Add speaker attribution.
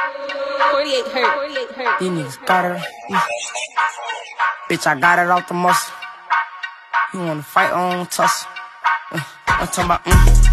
Speaker 1: 48 hurt.
Speaker 2: These niggas got it. Bitch, I got it out the muscle. You wanna fight on tussle. I'm talking about